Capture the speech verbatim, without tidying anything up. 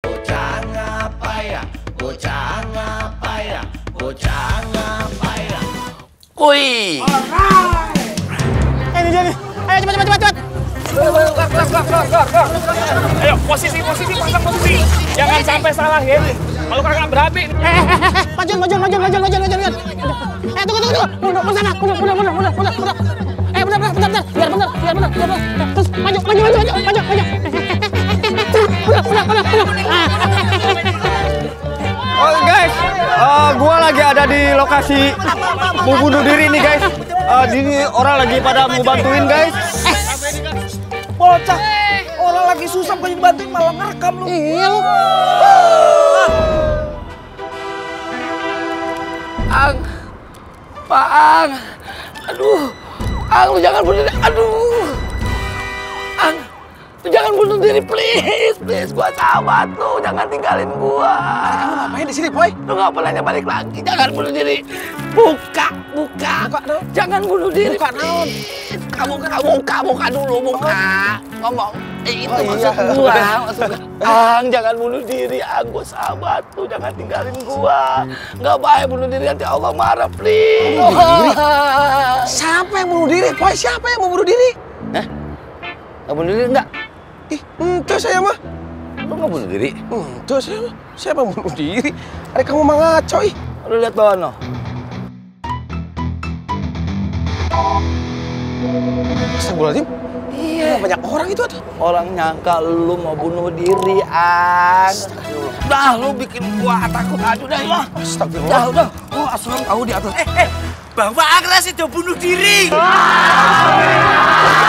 Bocah ngapaya, bocah ngapaya, bocah ngapaya. Wih. Eh, ini dia nih. Ayo cepat cepat cepat cepat. Ayo posisi posisi pasang posisi. Jangan sampai salah ya. Kalau kakak berapi. Eh, eh, eh, maju maju maju maju maju maju maju. Eh, tunggu tunggu tunggu. Mundur mundur sana. Mundur mundur mundur mundur mundur mundur. Eh, benar benar benar benar. Biar benar biar benar biar benar. Terus maju maju maju maju maju maju. Udah udah udah udah. Oh guys, uh, gua lagi ada di lokasi mau bunuh diri nih guys. Uh, ini orang lagi pada mau bantuin guys. Bocah, orang lagi susah bukan dibantuin malah ngerekam lu. Iya lu. Ang, Pak Ang, aduh, Ang lu jangan bunuh diri, aduh, Ang, lu jangan bunuh diri please, please, gua sahabat lu, jangan tinggalin gua. Kamu ngapain di sini, Boy? Lu nggak boleh balik lagi, jangan bunuh diri, buka, buka, Buka dong. jangan bunuh diri, Buka dong. kamu buka, buka, buka dulu, buka, ngomong. Eh, itu Oh, maksud iya. gua, maksud gua. Ang, jangan bunuh diri, Ang, gua sahabat lu, jangan tinggalin gua. Nggak baik bunuh diri, nanti Allah marah, please. Bunuh diri? Siapa yang bunuh diri? Boy, siapa yang mau bunuh diri? Hah? Nggak bunuh diri nggak? Ih, ente saya mah. Lu nggak bunuh diri? Ente saya mah. Siapa yang bunuh diri? Ada kamu mah ngaco, ih. Lu lihat bawah no. Astagfirullahaladzim. Iya. Banyak orang itu tuh. Orang nyangka lu mau bunuh diri, Ang. Dah, lu bikin gua takut aja dah, ya. Astagfirullah. Dah, udah. Gua asal tahu di atas. Eh, Bahwa Agnes itu bunuh diri.